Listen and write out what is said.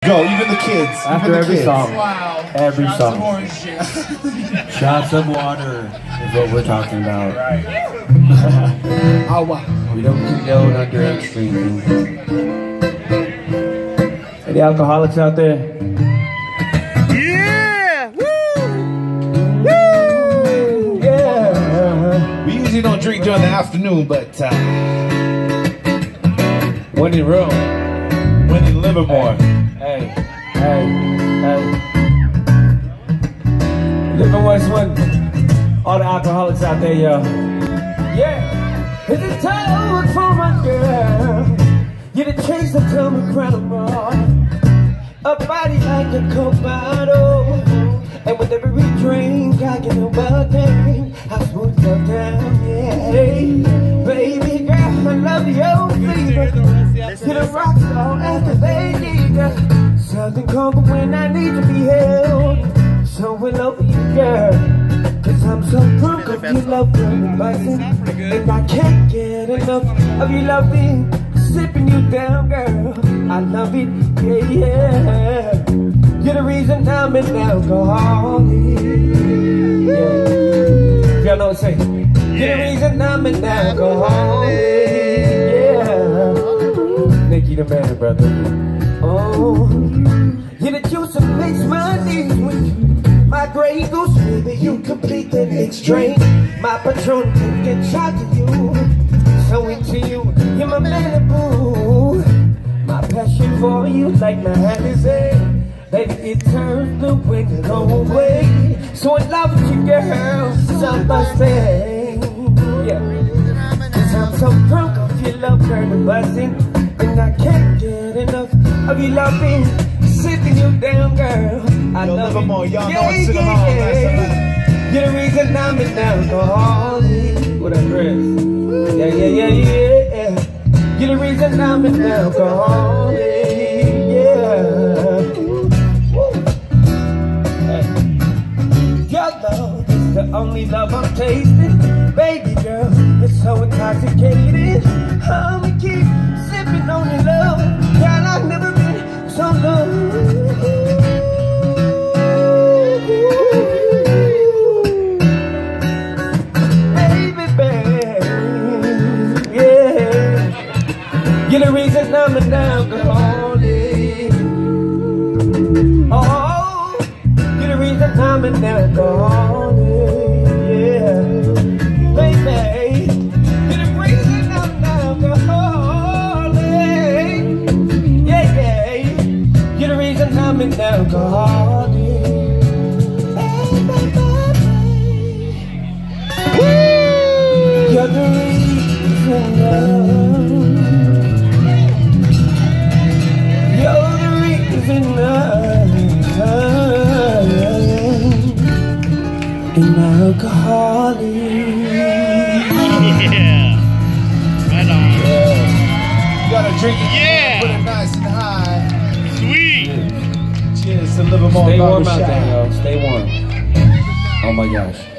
Go, even the kids. After every song. Wow. Every Shots song. of orange juice. Shots of water is what we're talking about. Right. Oh, wow. We don't condone underage drinking. Any alcoholics out there? Yeah! Woo! Woo! Yeah! We usually don't drink during the afternoon, but When in Rome. when in Livermore. Hey, hey, hey. Livermore's one. All the alcoholics out there, yo. Yeah. Is it time for my girl? You the chase that tell me incredible. A body like a Coke bottle. And with every drink I get a bucket. I smooth love down, yeah. Baby girl, I love your flavor. You're the rock star activated. Something cold when I need to be held. So in love with you, girl. Cause I'm so drunk of your love, girl. And I can't get enough of your loving. Sipping you down, girl. I love it, yeah, yeah. You're the reason I'm an alcoholic. Yeah. Y'all know what I'm saying? You're the reason I'm an alcoholic. Yeah. Nikki the man, brother. Oh, you're the juice that makes my knees weak. My Grey Goose, baby, you complete the next drink. My Patron can get shot to you. So into you, you're my Malibu. My passion for you like my hand is a. Baby, it turns the wind away. So in love with you, girl, some must say. Yeah. Cause I'm so drunk of your love, girl, the buzzing. And I can't get enough of your loving. Sitting you down, girl. I love Livermore, you. y'all know it's sing along. You're the reason I'm an alcoholic. What up, Chris? Yeah, yeah, yeah, yeah. You're the reason I'm an alcoholic. Yeah. Hey. Your love is the only love I'm tasting. Baby girl, it's so intoxicating. I'ma keep sipping on your love. Girl, I've never been so low. You're the reason I'm an alcoholic. Oh, you're the reason I'm an alcoholic. Yeah, baby, you're the reason I'm an alcoholic. Yeah, yeah, you're the reason I'm an alcoholic. You're the reason an alcoholic. Yeah. Right on. Yeah. You gotta drink it. Yeah. Put it nice and high. Sweet. Cheers to Livermore Stay warm Barbershop. out there, yo. Stay warm. Oh my gosh.